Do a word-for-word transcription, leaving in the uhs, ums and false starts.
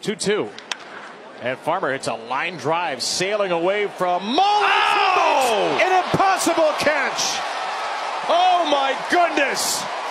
two two. And Farmer hits a line drive, sailing away from Mullins. Oh! An impossible catch. Oh, my goodness.